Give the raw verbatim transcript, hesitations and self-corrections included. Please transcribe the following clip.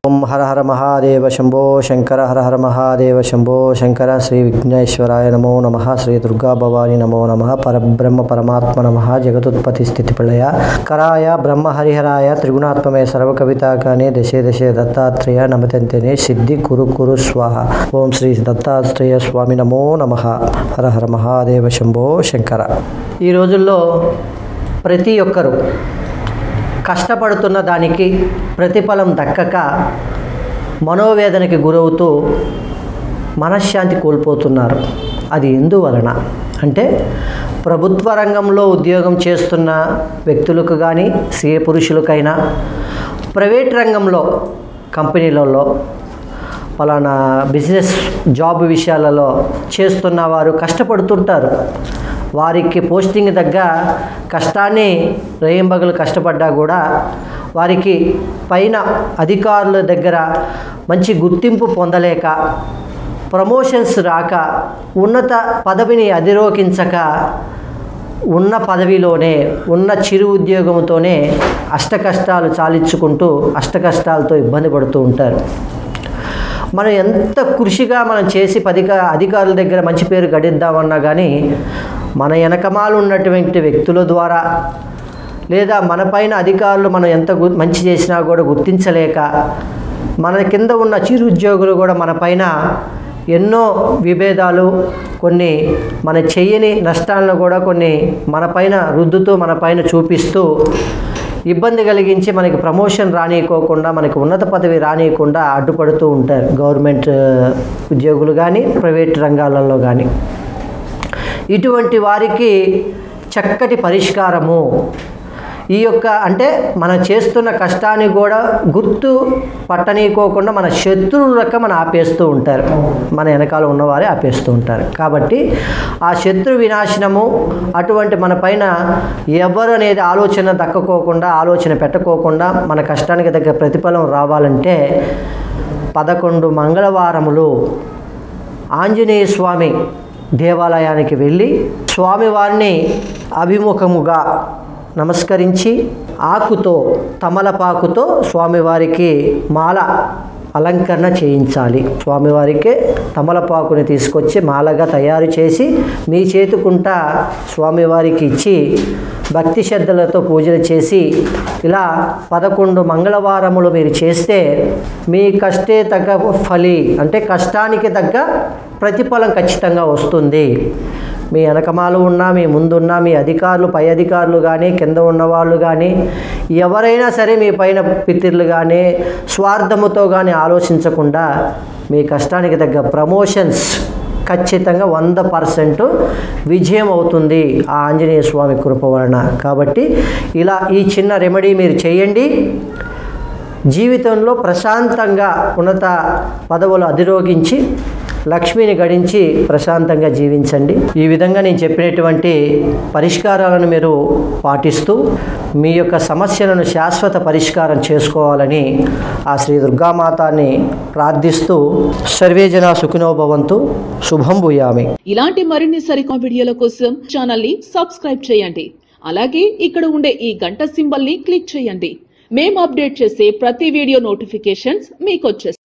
ओम हर हर महादेव शंभो शंकर हर हर महादेव शंभो शंकर श्री विघ्नेश्वराय नमो नमः श्री दुर्गा भवानी नमो नमः परब्रह्म परमात्मा नमः जगदुत्पत्ति स्थिति प्रलय कराय ब्रह्म हरिहराय त्रिगुणात्ममे सर्व कविताकाने दशे दशे दत्तात्रेय नमतेने सिद्धि कुरु कुरु स्वाहा ओम श्री दत्तात्रेय स्वामी नमो नमः हर हर महादेव शंभो शंकर। ఈ రోజుల్లో ప్రతి ఒక్కరు కష్టపడుతున్న దానికి ప్రతిఫలం దక్కక మనోవేదనకి గురవుతూ మనశ్శాంతి కోల్పోతున్నారు. అది ఎందువలన అంటే ప్రభుత్వ రంగంలో ఉద్యోగం చేస్తున్న వ్యక్తులకు కానీ స్త్రీ పురుషులకైనా ప్రైవేట్ రంగంలో కంపెనీలలో పలానా బిజినెస్ జాబ్ విషయాలలో చేస్తున్న వారు కష్టపడుతుంటారు. వారికి పోస్టింగ్ తగ్గ కష్టాన్ని రేయింబగలు కష్టపడ్డా కూడా వారికి పైన అధికారుల దగ్గర మంచి గుర్తింపు పొందలేక ప్రమోషన్స్ రాక ఉన్నత పదవిని అధిరోహించక ఉన్న పదవిలోనే ఉన్న చిరు ఉద్యోగంతోనే అష్ట కష్టాలు చాలించుకుంటూ అష్ట కష్టాలతో ఇబ్బంది పడుతూ ఉంటారు. మనం ఎంత కృషిగా మనం చేసి పదిక అధికారుల దగ్గర మంచి పేరు గడిద్దామన్నా కానీ మన వెనకమాలు ఉన్నటువంటి వ్యక్తుల ద్వారా లేదా మన పైన అధికారులు మనం ఎంత మంచి చేసినా కూడా గుర్తించలేక మన కింద ఉన్న చిరు ఉద్యోగులు కూడా మన పైన ఎన్నో విభేదాలు కొన్ని మన చెయ్యని నష్టాలను కూడా కొన్ని మన పైన రుద్దుతూ మన పైన చూపిస్తూ ఇబ్బంది కలిగించి మనకి ప్రమోషన్ రానియకోకుండా మనకి ఉన్నత పదవి రానియకుండా అడ్డుపడుతూ ఉంటారు గవర్నమెంట్ ఉద్యోగులు కానీ ప్రైవేట్ రంగాలలో కానీ. ఇటువంటి వారికి చక్కటి పరిష్కారము ఈ యొక్క అంటే మనం చేస్తున్న కష్టాన్ని కూడా గుర్తు పట్టనీకోకుండా మన శత్రువులక మనం ఆపేస్తూ ఉంటారు, మన వెనకాల ఉన్నవారే ఆపేస్తూ ఉంటారు. కాబట్టి ఆ శత్రు వినాశనము అటువంటి మన పైన ఎవరు అనేది ఆలోచన దక్కకోకుండా ఆలోచన పెట్టకోకుండా మన కష్టానికి తగ్గ ప్రతిఫలం రావాలంటే పదకొండు మంగళవారములు ఆంజనేయ స్వామి దేవాలయానికి వెళ్ళి స్వామివారిని అభిముఖముగా నమస్కరించి ఆకుతో తమలపాకుతో స్వామివారికి మాల అలంకరణ చేయించాలి. స్వామివారికి తమలపాకుని తీసుకొచ్చి మాలగా తయారు చేసి మీ చేతుకుంటా స్వామివారికి ఇచ్చి భక్తి శ్రద్ధలతో పూజలు చేసి ఇలా పదకొండు మంగళవారములు మీరు చేస్తే మీ కష్టే తగ్గ ఫలి అంటే కష్టానికి తగ్గ ప్రతిఫలం ఖచ్చితంగా వస్తుంది. మీ వెనకమాలు ఉన్నా మీ ముందున్నా మీ అధికారులు పై అధికారులు కానీ కింద ఉన్నవాళ్ళు కానీ ఎవరైనా సరే మీ పైన పితృలు కానీ స్వార్థముతో కానీ ఆలోచించకుండా మీ కష్టానికి తగ్గ ప్రమోషన్స్ ఖచ్చితంగా వంద పర్సెంట్ విజయం అవుతుంది ఆ ఆంజనేయ స్వామి కృప వలన. కాబట్టి ఇలా ఈ చిన్న రెమెడీ మీరు చేయండి. జీవితంలో ప్రశాంతంగా ఉన్నత పదవులు అధిరోహించి లక్ష్మిని గడించి ప్రశాంతంగా జీవించండి. ఈ విధంగా నేను చెప్పినటువంటి పరిష్కారాలను మీరు పాటిస్తూ మీ యొక్క సమస్యలను శాశ్వత పరిష్కారం చేసుకోవాలని ఆ శ్రీ దుర్గామాతాన్ని ప్రార్థిస్తూ సర్వే జనా సుఖినో భవంతు. శుభం భూయామి. ఇలాంటి మరిన్ని సరికొత్త వీడియోల కోసం ఛానల్ ని సబ్స్క్రైబ్ చేయండి. అలాగే ఇక్కడ ఉండే ఈ గంట సింబల్ ని క్లిక్ చేయండి. మేము అప్డేట్ చేసే ప్రతి వీడియో నోటిఫికేషన్స్ మీకు వచ్చేస్తాయి.